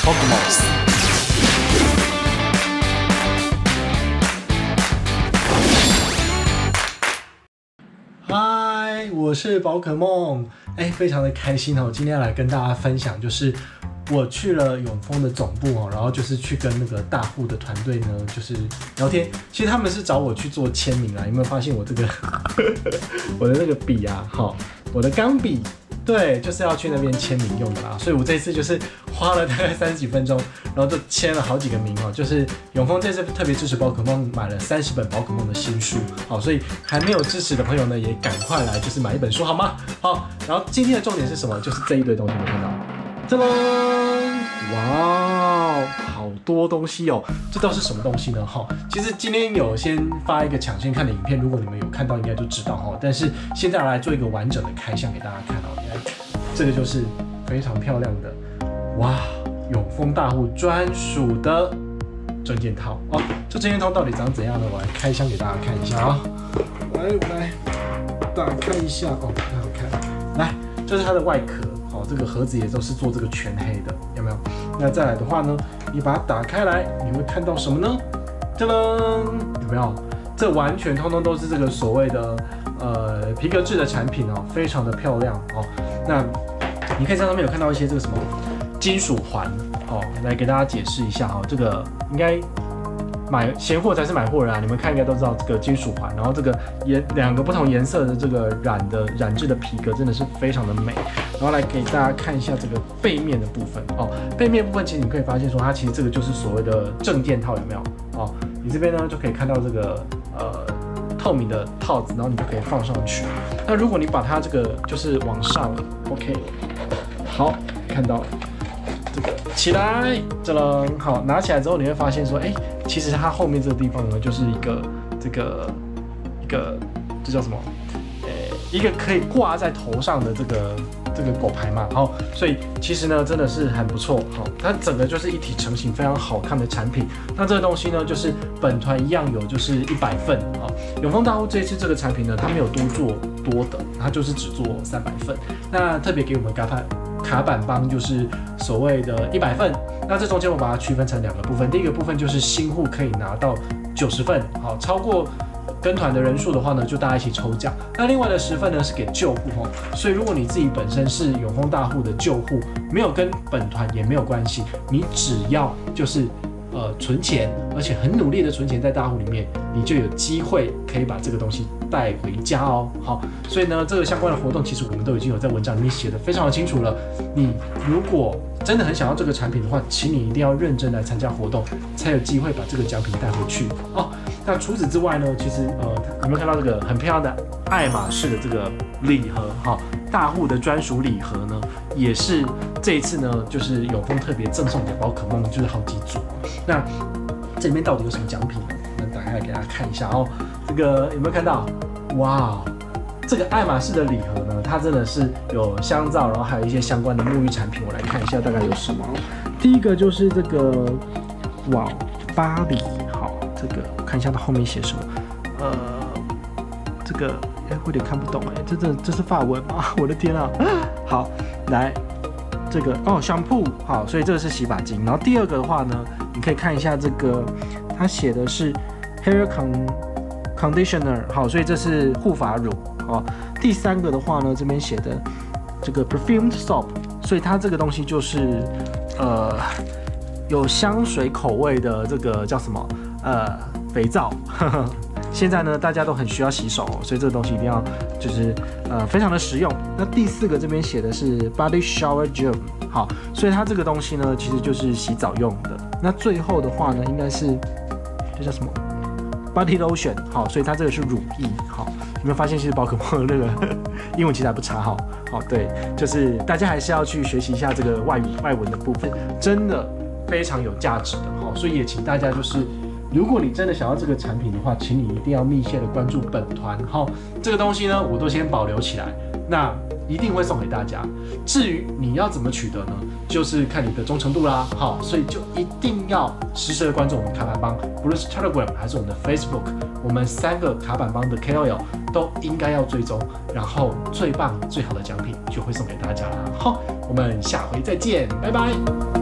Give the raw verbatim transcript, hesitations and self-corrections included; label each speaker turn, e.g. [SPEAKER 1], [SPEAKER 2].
[SPEAKER 1] Pokémon。嗨，我是宝可梦，哎，非常的开心哦！今天要来跟大家分享，就是我去了永丰的总部哦，然后就是去跟那个大户的团队呢，就是聊天。其实他们是找我去做签名啦，有没有发现我这个我的那个笔啊，好，我的钢笔。对，就是要去那边签名用的啦，所以我这次就是花了大概三十几分钟，然后就签了好几个名哦。就是永丰这次特别支持宝可梦，买了三十本宝可梦的新书，好，所以还没有支持的朋友呢，也赶快来，就是买一本书好吗？好，然后今天的重点是什么？就是这一堆东西，你看到，噔噔，哇，好多东西哦，这都是什么东西呢？哈，其实今天有先发一个抢先看的影片，如果你们有看到，应该就知道哈。但是现在来做一个完整的开箱给大家看哦。这个就是非常漂亮的，哇，永丰大户专属的证件套哦。这证件套到底长怎样呢？我来开箱给大家看一下啊、哦。来，我来打开一下哦，很好看。来，这是它的外壳，哦，这个盒子也都是做这个全黑的，有没有？那再来的话呢，你把它打开来，你会看到什么呢？噔噔，有没有？这完全通通都是这个所谓的呃皮革制的产品哦，非常的漂亮哦。那你可以在上面有看到一些这个什么金属环哦，来给大家解释一下哈、哦，这个应该买闲货才是买货人啊，你们看应该都知道这个金属环，然后这个颜两个不同颜色的这个染的染制的皮革真的是非常的美，然后来给大家看一下这个背面的部分哦，背面部分其实你可以发现说它其实这个就是所谓的正垫套，有没有哦？你这边呢就可以看到这个呃。透明的套子，然后你就可以放上去。那如果你把它这个就是往上 ，OK， 好，看到这个起来，这了，好，拿起来之后你会发现说，哎、欸，其实它后面这个地方呢，就是一个这个一个这叫什么？呃、欸，一个可以挂在头上的这个这个狗牌嘛，好，所以其实呢真的是很不错，好，它整个就是一体成型，非常好看的产品。那这个东西呢，就是本团一样有就是一百份啊。永丰大户这一次这个产品呢，它没有多做多的，它就是只做三百份。那特别给我们卡板卡板帮就是所谓的一百份。那这中间我把它区分成两个部分，第一个部分就是新户可以拿到九十份，好，超过跟团的人数的话呢，就大家一起抽奖。那另外的十份呢是给旧户哦，所以如果你自己本身是永丰大户的旧户，没有跟本团也没有关系，你只要就是呃存钱，而且很努力的存钱在大户里面，你就有机会可以把这个东西带回家哦。好，所以呢，这个相关的活动其实我们都已经有在文章里面写的非常的清楚了。你如果真的很想要这个产品的话，请你一定要认真来参加活动，才有机会把这个奖品带回去哦。那除此之外呢，其实呃，有没有看到这个很漂亮的爱马仕的这个礼盒？哈、哦，大户的专属礼盒呢，也是这一次呢，就是永丰特别赠送给宝可梦，就是好几组。那这里面到底有什么奖品呢？那打开来给大家看一下哦。这个有没有看到？哇，这个爱马仕的礼盒呢，它真的是有香皂，然后还有一些相关的沐浴产品。我来看一下大概有什么。第一个就是这个，哇，巴黎。这个我看一下它后面写什么，呃，这个哎，我有点看不懂哎，这这这是法文吗？我的天啊！好，来这个哦，香铺好，所以这个是洗发精。然后第二个的话呢，你可以看一下这个，它写的是 hair conditioner 好，所以这是护发乳哦。第三个的话呢，这边写的这个 perfumed soap， 所以它这个东西就是呃有香水口味的这个叫什么？呃，肥皂，呵呵，现在呢大家都很需要洗手、哦，所以这个东西一定要就是呃非常的实用。那第四个这边写的是 body shower gel， 好，所以它这个东西呢其实就是洗澡用的。那最后的话呢，应该是这叫什么 body lotion， 好，所以它这个是乳液，好，有没有发现其实宝可梦的那个英文其实还不差哈，好，对，就是大家还是要去学习一下这个外语外文的部分，真的非常有价值的，好，所以也请大家就是。如果你真的想要这个产品的话，请你一定要密切的关注本团。好，这个东西呢，我都先保留起来，那一定会送给大家。至于你要怎么取得呢，就是看你的忠诚度啦。好，所以就一定要时时的关注我们卡板帮，不论是 Telegram 还是我们的 Facebook， 我们三个卡板帮的 K O L 都应该要追踪，然后最棒最好的奖品就会送给大家啦。好，我们下回再见，拜拜。